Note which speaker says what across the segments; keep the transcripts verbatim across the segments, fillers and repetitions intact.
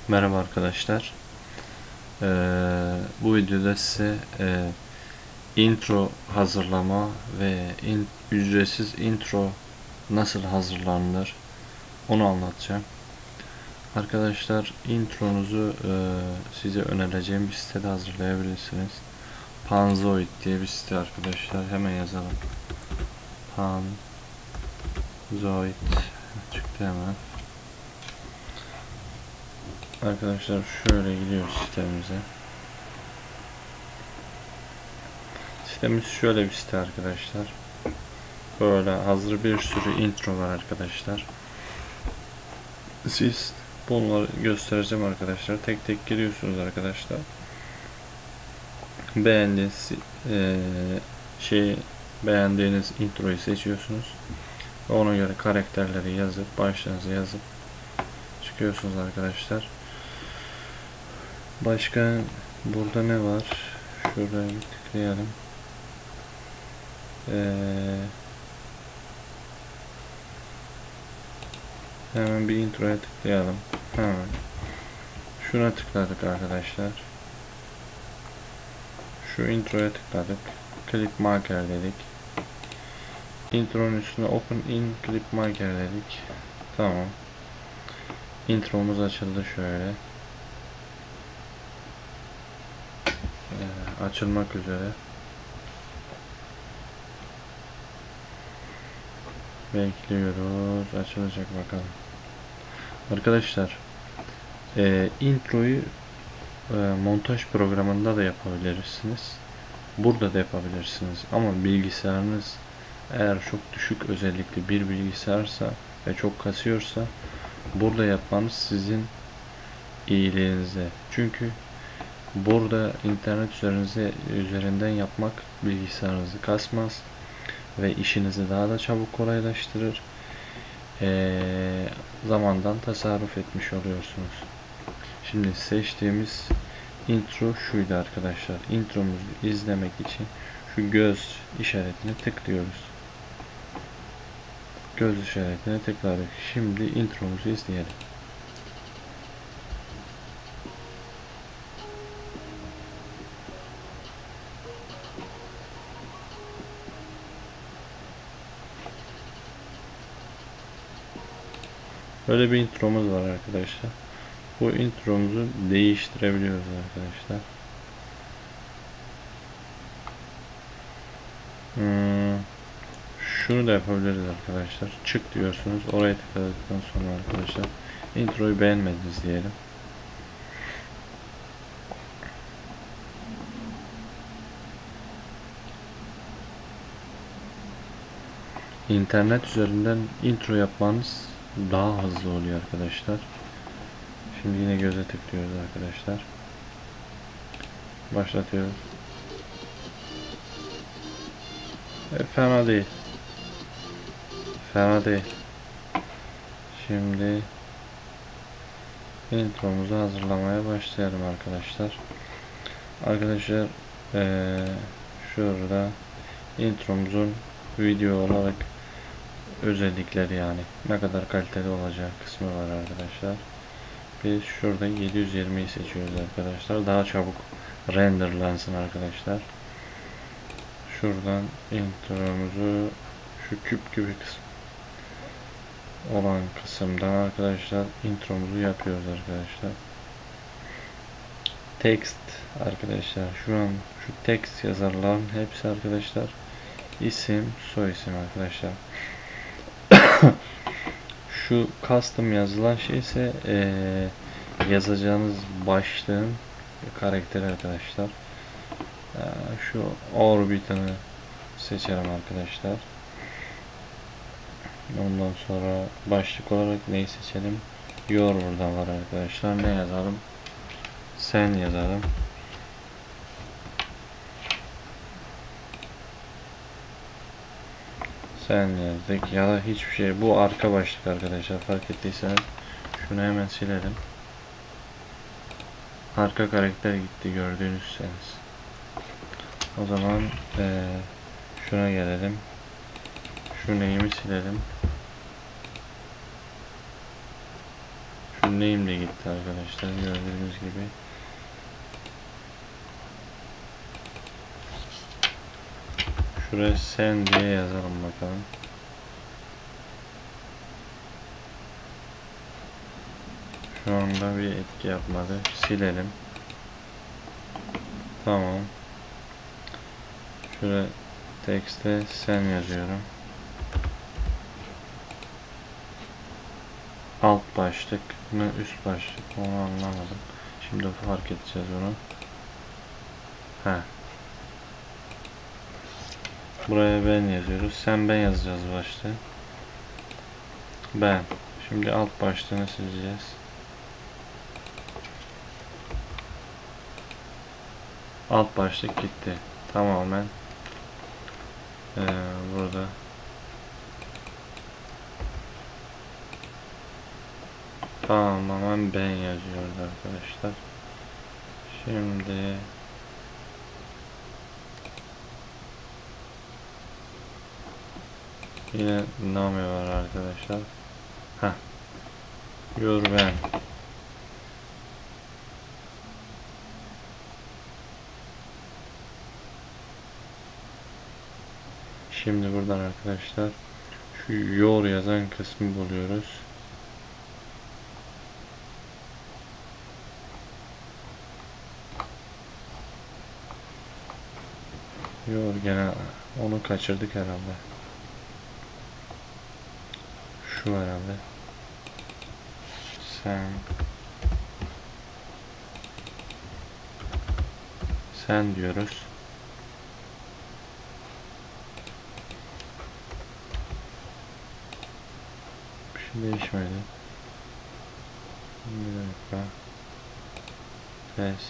Speaker 1: Merhaba arkadaşlar. Ee, bu videoda size e, intro hazırlama ve in, ücretsiz intro nasıl hazırlanır onu anlatacağım. Arkadaşlar, intronuzu e, size önereceğim bir sitede hazırlayabilirsiniz. Panzoid diye bir site arkadaşlar. Hemen yazalım. Panzoid çıktı hemen. Arkadaşlar şöyle gidiyoruz sitemize. Sitemiz şöyle bir site arkadaşlar. Böyle hazır bir sürü intro var arkadaşlar. Siz bunları göstereceğim arkadaşlar. Tek tek giriyorsunuz arkadaşlar. Beğendiğiniz e, şey beğendiğiniz introyu seçiyorsunuz. Ve ona göre karakterleri yazıp başlığınızı yazıp çıkıyorsunuz arkadaşlar. Başka burada ne var? Şuraya bir tıklayalım. Eee Hemen bir introya tıklayalım. Hemen. Şuna tıkladık arkadaşlar. Şu introya tıkladık. Clip marker dedik. Intronun üstüne open in clip marker dedik. Tamam. Intromuz açıldı şöyle. Ee, açılmak üzere. Bekliyoruz. Açılacak bakalım. Arkadaşlar, e, introyu e, montaj programında da yapabilirsiniz. Burada da yapabilirsiniz. Ama bilgisayarınız eğer çok düşük özellikli bir bilgisayarsa ve çok kasıyorsa burada yapmanız sizin iyiliğinize. Çünkü burada internet üzerinize, üzerinden yapmak bilgisayarınızı kasmaz ve işinizi daha da çabuk kolaylaştırır. Ee, zamandan tasarruf etmiş oluyorsunuz. Şimdi seçtiğimiz intro şuydu arkadaşlar. Intromuzu izlemek için şu göz işaretine tıklıyoruz. Göz işaretine tıkladık. Şimdi intromuzu izleyelim. Böyle bir intromuz var arkadaşlar. Bu intromuzu değiştirebiliyoruz arkadaşlar. Hmm, şunu da yapabiliriz arkadaşlar. Çık diyorsunuz. Oraya tıkladıktan sonra arkadaşlar introyu beğenmediniz diyelim. İnternet üzerinden intro yapmanız daha hızlı oluyor arkadaşlar. Şimdi yine göze tıklıyoruz arkadaşlar. Başlatıyoruz. E, fena değil. Fena değil. Şimdi intromuzu hazırlamaya başlayalım arkadaşlar. Arkadaşlar ee, şurada intromuzun video olarak özellikleri, yani ne kadar kaliteli olacağı kısmı var arkadaşlar. Biz şurada yedi yüz yirmiyi seçiyoruz arkadaşlar. Daha çabuk renderlansın arkadaşlar. Şuradan intromuzu şu küp gibi kısım olan kısımdan arkadaşlar intromuzu yapıyoruz arkadaşlar. Text arkadaşlar, şu an şu text yazarların hepsi arkadaşlar isim, soy isim arkadaşlar. Şu custom yazılan şey ise ee, yazacağınız başlığın karakteri arkadaşlar. Ee, şu orbitini seçelim arkadaşlar. Ondan sonra başlık olarak neyi seçelim? Your burada var arkadaşlar. Ne yazalım? Sen yazalım. Sen yazdık ya da hiçbir şey. Bu arka başlık arkadaşlar, fark ettiyseniz şunu hemen silelim. Arka karakter gitti gördüğünüzseniz. O zaman ee, şuna gelelim. Şu neyimi silelim. Şu name de gitti arkadaşlar gördüğünüz gibi. Şuraya sen diye yazalım bakalım. Şu anda bir etki yapmadı. Silelim. Tamam. Şuraya text'e sen yazıyorum. Alt başlık mı üst başlık onu anlamadım. Şimdi fark edeceğiz onu. He. Buraya ben yazıyoruz. Sen ben yazacağız başta. Ben. Şimdi alt başlığını sileceğiz. Alt başlık gitti. Tamamen ee, burada tamamen ben yazıyoruz arkadaşlar. Şimdi yine name var arkadaşlar. Heh. Yor ben. Şimdi buradan arkadaşlar şu yor yazan kısmı buluyoruz. Yor gene onu kaçırdık herhalde. Şu herhalde. Sen sen diyoruz. Bir şey değişmedi. Bir dakika. Test.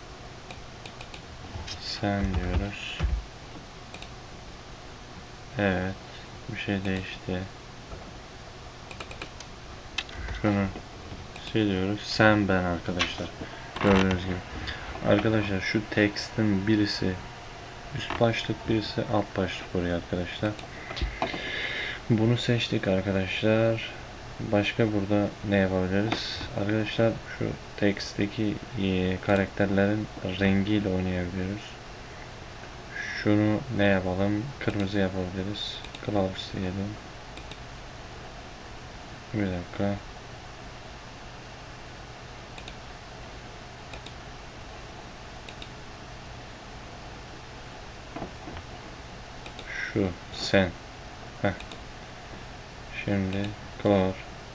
Speaker 1: Sen diyoruz. Evet. Bir şey değişti. Şunu siliyoruz. Sen ben arkadaşlar. Gördüğünüz gibi. Arkadaşlar şu text'in birisi üst başlık, birisi alt başlık oluyor arkadaşlar. Bunu seçtik arkadaşlar. Başka burada ne yapabiliriz? Arkadaşlar şu text'teki e, karakterlerin rengiyle oynayabiliyoruz. Şunu ne yapalım? Kırmızı yapabiliriz. Colors diyelim. Bir dakika. Şu sen. Heh. Şimdi color.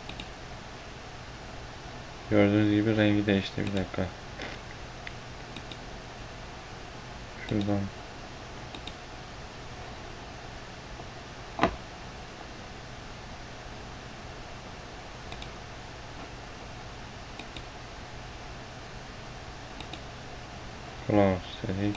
Speaker 1: Gördüğünüz gibi rengi değişti. Bir dakika. Şuradan. Color dedik.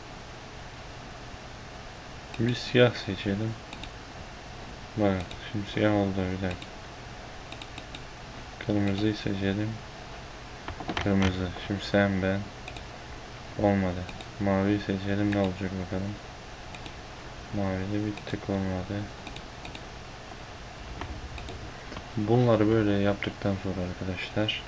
Speaker 1: Bir siyah seçelim. Bak şimdi siyah oldu bir dakika. Kırmızıyı seçelim. Kırmızı. Şimdi sen ben. Olmadı. Maviyi seçelim ne olacak bakalım. Mavide bir tık olmadı. Bunları böyle yaptıktan sonra arkadaşlar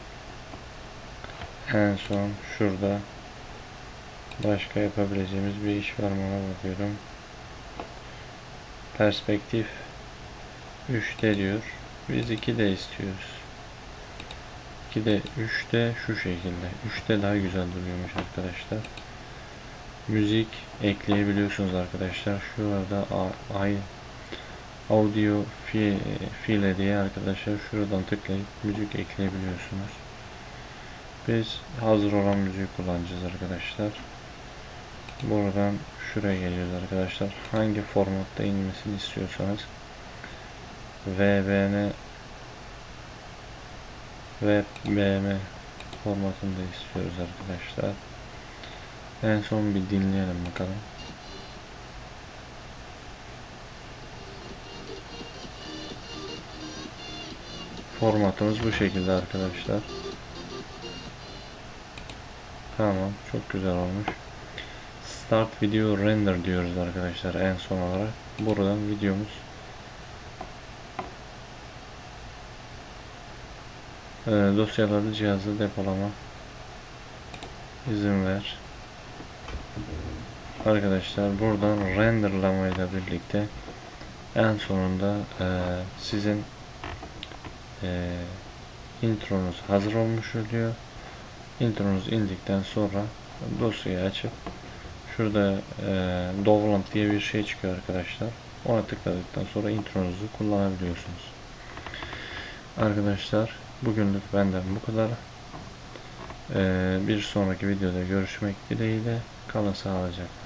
Speaker 1: en son şurada başka yapabileceğimiz bir iş var mı ona bakıyorum. Perspektif üçte diyor. Biz ikide istiyoruz. ikide üçte şu şekilde. üçte daha güzel duruyormuş arkadaşlar. Müzik ekleyebiliyorsunuz arkadaşlar. Şurada ay audio file diye arkadaşlar şuradan tıklayıp müzik ekleyebiliyorsunuz. Biz hazır olan müziği kullanacağız arkadaşlar. Buradan şuraya geliyoruz arkadaşlar. Hangi formatta inmesini istiyorsanız V B N ve B M formatında istiyoruz arkadaşlar. En son bir dinleyelim bakalım. Formatımız bu şekilde arkadaşlar. Tamam, çok güzel olmuş. Start video render diyoruz arkadaşlar en son olarak. Buradan videomuz e, dosyaları cihazda depolama izin ver. Arkadaşlar buradan renderlamayla birlikte en sonunda e, sizin e, intronuz hazır olmuş oluyor. Intronuz indikten sonra dosyayı açıp şurada e, Dovland diye bir şey çıkıyor arkadaşlar. Ona tıkladıktan sonra intronuzu kullanabiliyorsunuz. Arkadaşlar bugünlük benden bu kadar. E, bir sonraki videoda görüşmek dileğiyle. Kalın sağlıcakla.